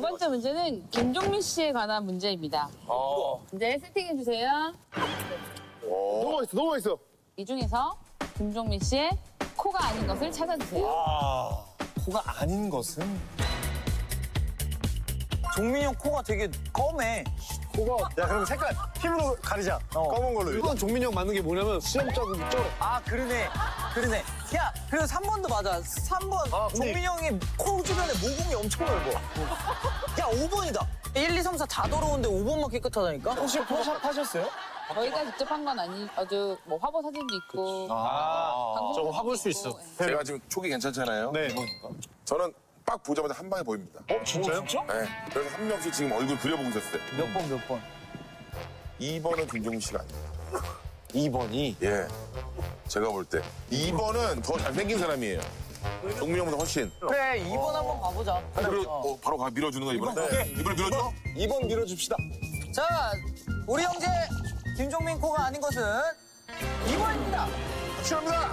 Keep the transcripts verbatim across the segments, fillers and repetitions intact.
번째 문제는 김종민 씨에 관한 문제입니다. 어. 문제 세팅해주세요. 너무 맛있어, 너무 맛있어. 이 중에서 김종민 씨의 코가 아닌 것을 찾아주세요. 아, 코가 아닌 것은? 종민이 형 코가 되게 검해. 코가. 야, 그럼 색깔, 힘으로 가리자. 어. 검은 걸로. 이건 종민이 형 맞는 게 뭐냐면 수염자국이 쩔어. 아, 그러네. 그러네. 야, 그리고 삼 번도 맞아. 삼 번. 아, 근데- 종민이 형이 코 주변에 모공이 엄청 넓어. 야, 오 번이다. 일, 이, 삼, 사 다 더러운데 오 번만 깨끗하다니까? 혹시 포샵 하셨어요? 저희가 직접 한 건 아니, 아주 뭐 화보 사진도 있고. 아, 방송 저거 화볼 수 사진도 있어. 있고, 제가 지금 촉이 괜찮잖아요. 네. 저는 딱 보자마자 한 방에 보입니다. 어, 진짜요? 네. 그래서 한 명씩 지금 얼굴 그려보고 있었어요. 몇 번, 몇 번. 이 번은 김종민 씨가 아니에요. 이 번이. 예. 제가 볼 때. 이 번은 더 잘생긴 사람이에요. 종민 형보다 훨씬. 그래, 이 번 한번 봐보자. 그리고 어, 바로 가 밀어주는 거야, 이번에? 네. 이번에 밀어줘? 이 번 밀어줍시다. 자, 우리 형제 김종민 코가 아닌 것은 이 번입니다. 축하합니다!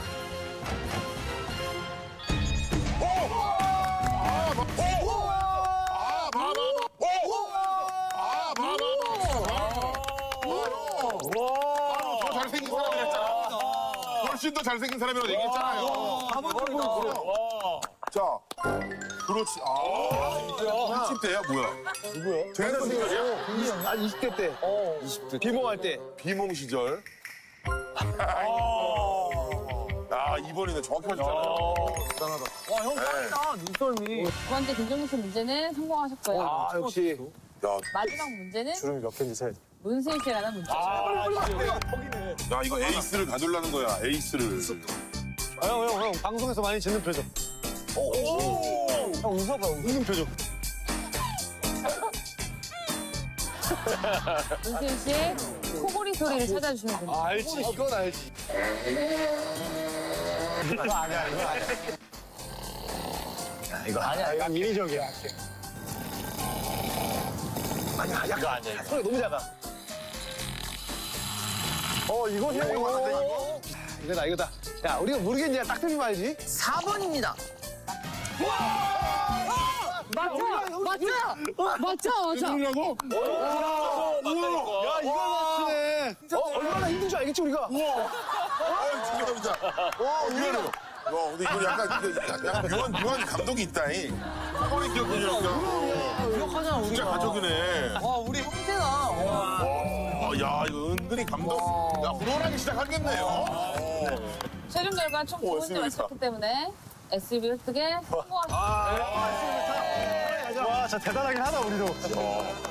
오! 아, 봐. 오! 아, 봐, 봐, 봐. 오! 아, 봐, 봐, 봐. 바로 더 잘생긴 사람이었잖아. 훨씬 더 잘생긴 사람이라고 얘기했잖아요. 자, 그렇지. 아, 삼십 대야, 뭐야? 누구야? 되게 잘생겼어. 아, 이십 대 때. 어. 이십 대. 비모할 때. 비몽 시절. 아, 이번이네. 정확히 맞췄잖아요. 대단하다. 와, 형 짱이다. 눈썰미. 두 번째 김종민 씨 문제는 성공하셨고요. 아, 역시. 야, 마지막 문제는 주름이 몇 개인지 세야지. 문세윤 씨에 관한 문제. 야, 이거 에이스를 가두려는 거야, 에이스를. 아, 형, 형, 형. 방송에서 많이 짓는 표정. 형 웃어봐, 웃어. 웃는 표정. 문세윤 씨의 코골이 소리를 찾아주시면 됩니다. 알지, 이건 알지. 이거 아니야, 이거 아니야. 야, 이거 아니야. 이거 미리적이야. 아니야, 약간. 이거 아니야, 이거. 소리 너무 작아. 어, 이거 형, 이거. 이거다, 이거다. 야, 우리가 모르겠냐? 딱 틀리면 알지? 사 번입니다. 맞아! 맞아! 맞아! 맞아! 누구냐고? 야, 이걸 맞추네. 어, 얼마나 힘든 줄 알겠지, 우리가? 아유, 죄송합니다. 와, 미안해요. 와, 근데 이거 약간, 이거 약간 묘한, 묘한 감동이 있다잉. 허리 기억해주니까. 기억하잖아, 우리가. 진짜 가족이네. 와, 우리 형제다. 와. 어, 야, 이거 은근히 감동. 야, 훈훈하게 시작하겠네요. 최종 결과 총 두 문제 에스유브이 맞췄기 때문에 에스유브이 획득에 성공하셨습니다. 와, 진짜 대단하긴 하다, 우리도.